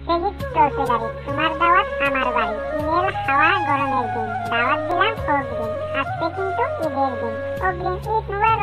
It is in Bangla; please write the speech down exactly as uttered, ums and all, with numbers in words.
ফেজিক চলছে গাড়ি, তোমার দাওয়াত আমার বাড়ি, ইমেল হাওয়া গরমের দিন, দাওয়াত দিলাম অগ্রিম, আজকে কিন্তু ঈদের দিন, অগ্রিম ঈদ মুবারক।